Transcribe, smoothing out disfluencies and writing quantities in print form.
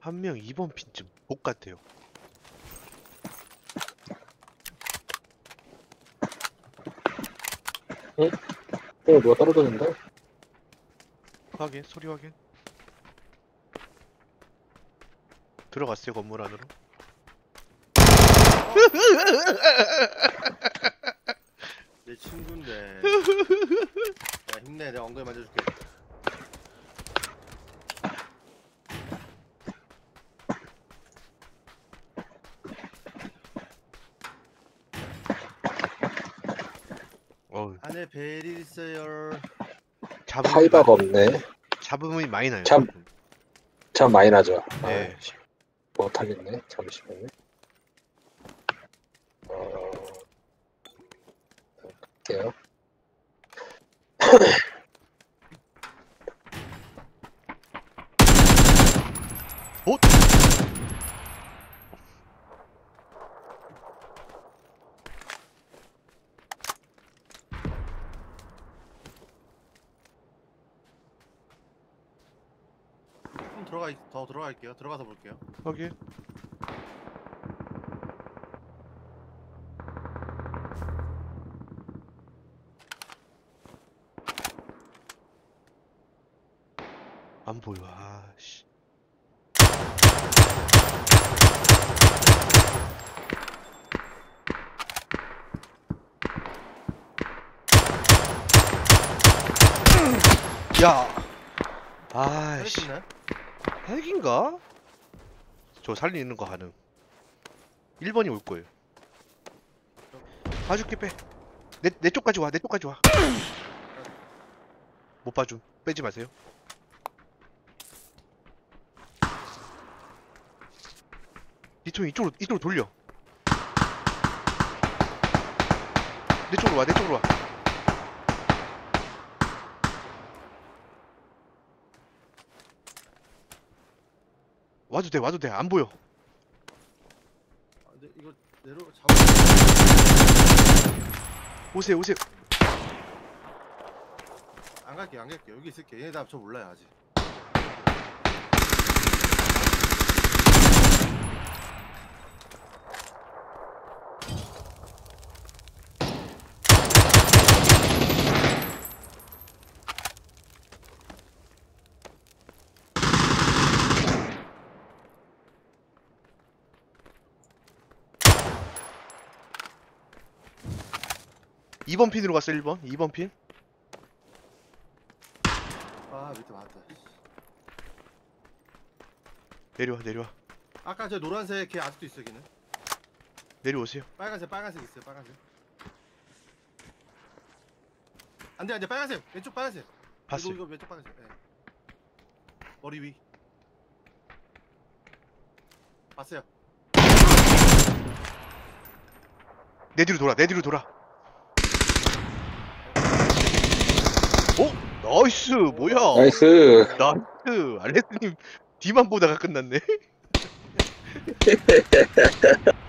한 명 2번 핀쯤 복 같아요. 응? 뭐가 떨어졌는데? 확인, 소리 확인. 들어갔어요, 건물 안으로. 내 친구인데. 야, 힘내. 내가 엉덩이 만져줄게. 안에 벨이 있어요. 파이바가 없네. 잡음이 많이 나요. 참 많이 나죠. 네. 뭐 탈렸네. 잠시만요. 갈게요. 어? 더 들어갈게요. 들어가서 볼게요. 확인. 안 보여. 아씨. 야. 아이씨. 있나요? 핵인가? 저 살리는 거 가능. 1번이 올 거예요. 봐줄게, 빼. 내 쪽까지 와, 내 쪽까지 와. 못 봐줌. 빼지 마세요. 이쪽으로 돌려. 내 쪽으로 와, 내 쪽으로 와. 와도 돼. 안 보여. 아, 근데 이거 잡아. 오세요. 안 갈게. 여기 있을게. 얘네 저 몰라요 아직. 이번 핀으로 갔어, 1번. 2번 핀. 아 밑에 맞았다. 내려와. 아까 저 노란색 걔 아직도 있어 걔는. 내려오세요. 빨간색 있어요. 빨간색. 안돼 빨간색. 왼쪽 빨간색. 봤어요. 이거 왼쪽 빨간색. 네. 머리 위. 봤어요. 내 뒤로 돌아. 오? 나이스. 뭐야? 나이스. 알레스님 뒤만 보다가 끝났네.